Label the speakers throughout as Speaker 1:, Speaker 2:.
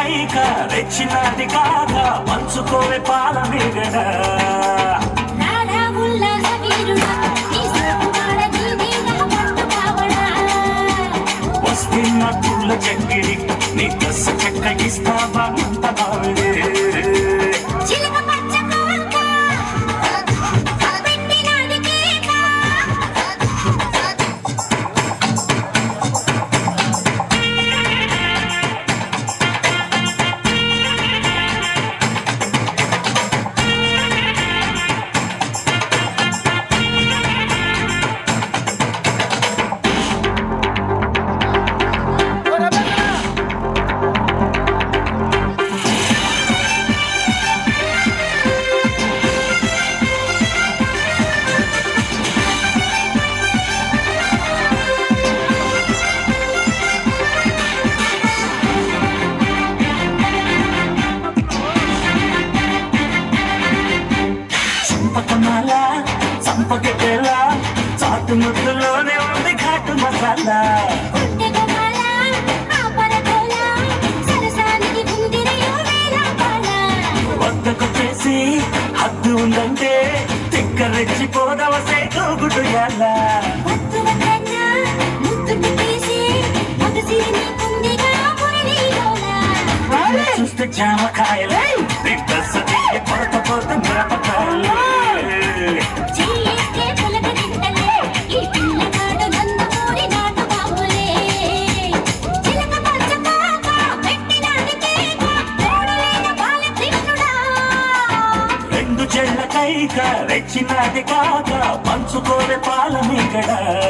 Speaker 1: కైక రెచ్చినది కాగా పంచుకోవే పాల మీగడ వస్తున్న పూల చెక్కిడి నీ దశ చెక్కగిస్తావా అంత బావిడే సంపగెలా చాటు ముద్దులోనే ఉంది ఘాటు మసాలా వద్దకు చేసి హద్దు ఉందంటే తిక్క రెచ్చిపోదవసే తోగుడు ఎలా చూస్తే జామకాయలే కొరత కొరత మిరపకాయలే కైక రెచ్చినది కాక పంచుకోవే పాల మీగడ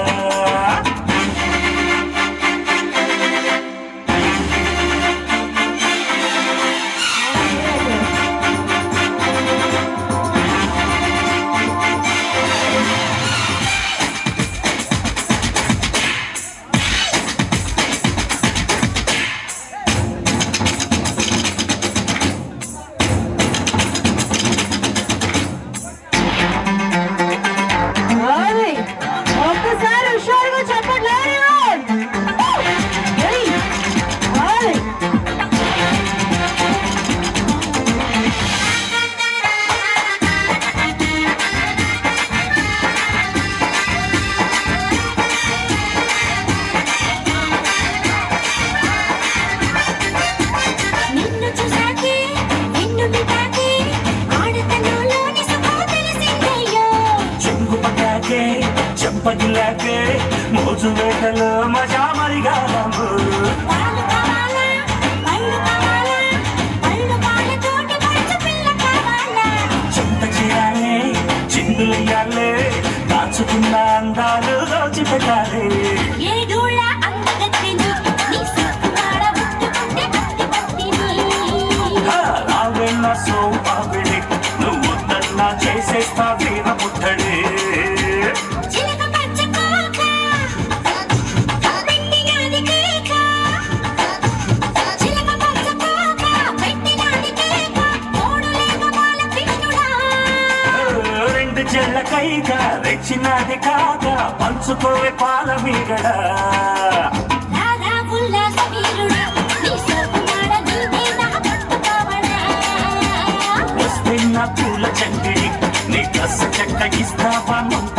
Speaker 1: చెంపగిలాకే మోజు వేటలో మజా మరిగాము చెంత చేయాలే చిందులయ్యాలే దాచుకున్న అందాలు దోచిపెట్టాలి రావేళ్ళ సోపావిడి నువ్వు వద్దన్నా చేసేస్తా వీర పుట్టడే చెల్ల కైక రెచ్చినది కాక పంచుకోవే పాల మీగడ వస్తున్న పూల చెక్కిడి నీ దశ చెక్కగిస్తావా